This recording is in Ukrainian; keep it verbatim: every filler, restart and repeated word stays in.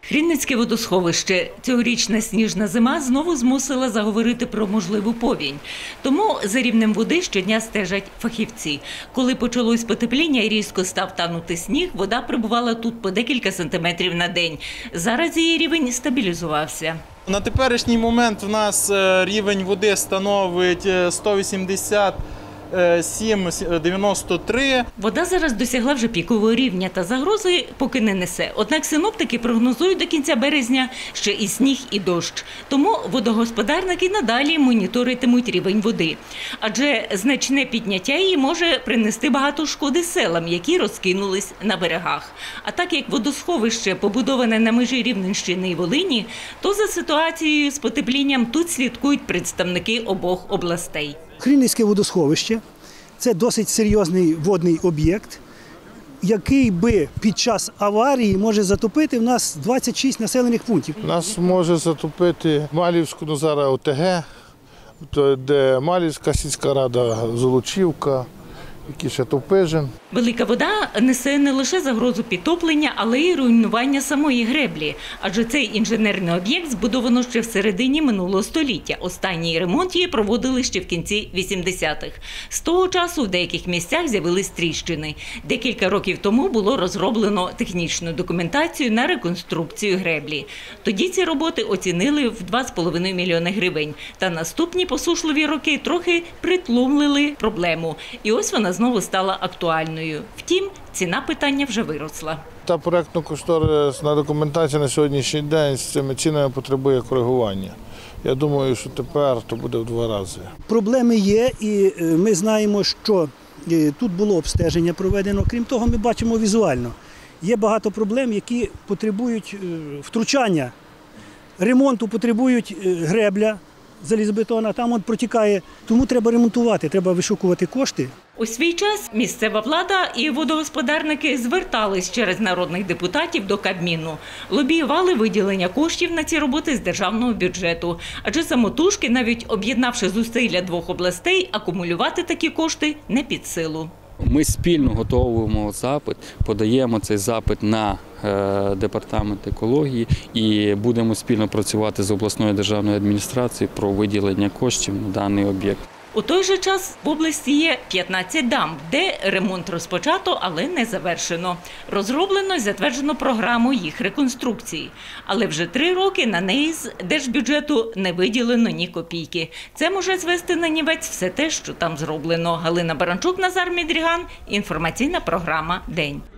Хрінницьке водосховище. Цьогорічна сніжна зима знову змусила заговорити про можливу повінь. Тому за рівнем води щодня стежать фахівці. Коли почалось потепління і різко став танути сніг, вода прибувала тут по декілька сантиметрів на день. Зараз її рівень стабілізувався. На теперішній момент в нас рівень води становить сто вісімдесят сім дев'яносто три. Вода зараз досягла вже пікового рівня та загрози поки не несе. Однак синоптики прогнозують до кінця березня ще і сніг, і дощ. Тому водогосподарники надалі моніторитимуть рівень води. Адже значне підняття її може принести багато шкоди селам, які розкинулись на берегах. А так як водосховище побудоване на межі Рівненщини і Волині, то за ситуацією з потеплінням тут слідкують представники обох областей. Хрінницьке водосховище – це досить серйозний водний об'єкт, який би під час аварії може затопити в нас двадцять шість населених пунктів. Нас може затопити Малівську, ну зараз О Те Ге, де Малівська сільська рада, Золочівка, який ще Топижин. Велика вода несе не лише загрозу підтоплення, але й руйнування самої греблі. Адже цей інженерний об'єкт збудовано ще в середині минулого століття. Останній ремонт її проводили ще в кінці вісімдесятих. З того часу в деяких місцях з'явились тріщини. Декілька років тому було розроблено технічну документацію на реконструкцію греблі. Тоді ці роботи оцінили в два з половиною мільйони гривень. Та наступні посушливі роки трохи притлумлили проблему. І ось вона знову стала актуальною. Втім, ціна питання вже виросла. Та проєктно-кошторисна документація на сьогоднішній день з цими цінами потребує коригування. Я думаю, що тепер то буде в два рази. Проблеми є, і ми знаємо, що тут було обстеження проведено. Крім того, ми бачимо візуально. Є багато проблем, які потребують втручання. Ремонту потребують гребля залізобетона, там от протікає. Тому треба ремонтувати, треба вишукувати кошти. У свій час місцева влада і водогосподарники звертались через народних депутатів до Кабміну. Лобіювали виділення коштів на ці роботи з державного бюджету. Адже самотужки, навіть об'єднавши зусилля двох областей, акумулювати такі кошти не під силу. Ми спільно готуємо запит, подаємо цей запит на департамент екології і будемо спільно працювати з обласною державною адміністрацією про виділення коштів на даний об'єкт. У той же час в області є п'ятнадцять дамб, де ремонт розпочато, але не завершено. Розроблено і затверджено програму їх реконструкції. Але вже три роки на неї з держбюджету не виділено ні копійки. Це може звести на нівець все те, що там зроблено. Галина Баранчук, Назар Мідріган. Інформаційна програма «День».